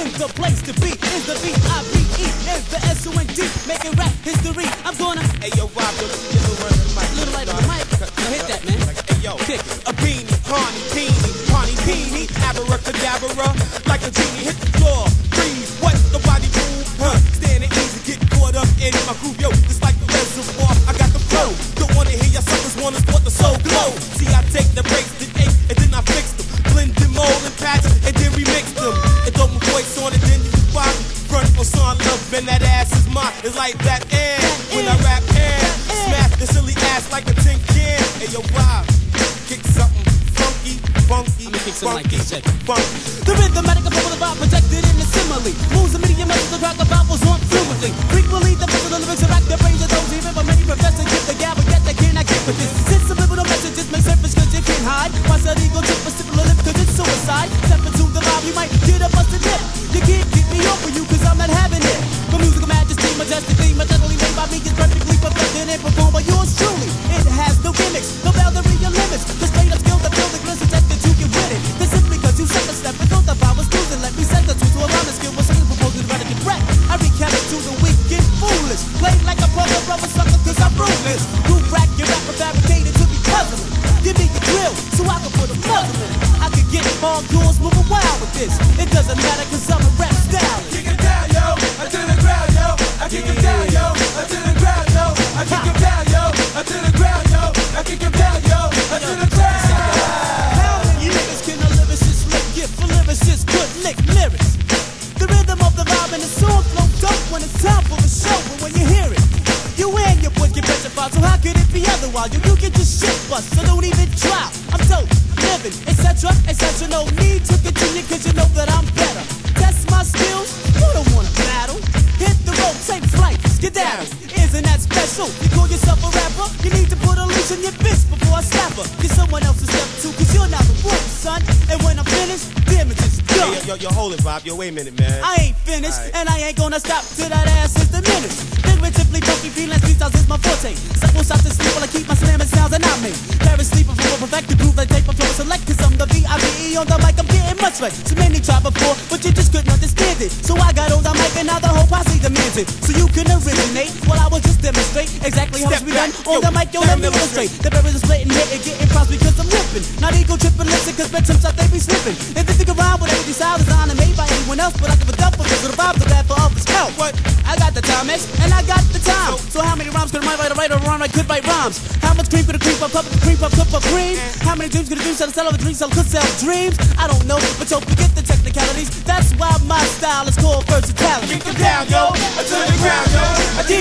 in the place to be. Is the B-I-B-E, is the S-O-N-D, making rap history. I'm gonna, Hey yo, Rob, yo, little right on the mic. Now hit that, man. Hey yo, Kick it. a beanie, Pawnee Peenie, abracadabra, like a genie, hit the floor, freeze, what, nobody move, standing easy, get caught up in my groove, yo, it's like the reservoir, I got the flow, don't wanna hear your suckers wanna sport the soul glow, see I take the breaks, then ache, and then I fix them, blend them all and patch, and then remix them, and throw my voice on it, then you can find front or son love, and that ass is mine, it's like that and when I rap and smash the silly ass like a tin can, hey yo, Rob, kick something funky, like this, check it. funky. The rhythmatic of the vibe projected in the simile. Moves the medium of the crack of vowels on fluently. Frequently the vocal lyrics are the brains of those even for many professors give the gab, but yet they cannot get with this. Since subliminal messages may surface cause you can't hide. Watch that ego trip for simple lip cause it's suicide. Step into the vibe, you might get a busted lip. You can't get me over you cause I'm not having it. For musical majesty, majestically, methodically made by me is perfectly perfected and performed by yours truly. It has no gimmicks, no boundary or limits. The straight up skill, the building glisten that you can win it. Cause simply cause you suck a step and thought the power was losing. Let me say that to a rhyming skill was something proposing to get wrecked. I recap it to the weak and foolish. Play like a brother sucker cause I'm ruthless. Groove rack your rapper fabricated to be puzzling. Give me your drill so I can put a muzzle in it. I can get hardcore moving wild with this. It doesn't matter cause I'm a rap style. Kick it down, yo, I to the ground, yo. I kick it down, yo, I to the ground, yo. I kick it down, yo, I to the ground, yo. I kick it down, yo, I to the ground. How many niggas can a lyricist lick? Give for lyricists good lick lyrics. The rhythm of the vibe and the song flow dope when it's time for a show. But when you hear it, you and your boys get petrified. So how could it be otherwise? You get your shit bust, so don't even try. I'm dope, living, etc., etc. No need to continue cause you know that I'm better. Test my skills, you don't wanna battle. Hit the road, take flight, skedaddle. Isn't that special? You call yourself a rapper? You need to put a leash on your bitch before I slap her. Get someone else to step to cause you're not the wolf, son. And when I'm finished, damage is done. Hey, yo, hold it, Rob, yo, wait a minute, man. I ain't finished, Right. and I ain't gonna stop till that ass is diminished. Figuratively, funky freelance freestyles is my forte. Supple shot to sleep while I keep my slamming sounds and I make. Carry sleeping for a perfected groove like tape of flow select. Cause I'm the V-I-V-E on the mic, I'm getting much right. So many tried before, but you just couldn't understand it. So I got on the mic and now the whole posse demands it. So you can originate while I will just demonstrate exactly how it's be done. On the mic, yo, let me illustrate. The barriers are splitting here and getting props because I'm ripping. Not ego tripping, listen, cause victims out they be slipping. And they think around with every style designed and made by anyone else, but I give a dump because of the vibe, the rap for others help. What? I got the time, X, and I got the time. So how many rhymes could I write or rhyme? I could write rhymes. How much cream could a cream puff up, cream puff, cup of cream? How many dreams could a dream sell of a dream sell could sell dreams? I don't know, but yo, forget the technicalities. That's why my style is called versatility. Kick it down, yo, I to the ground, yo. I kick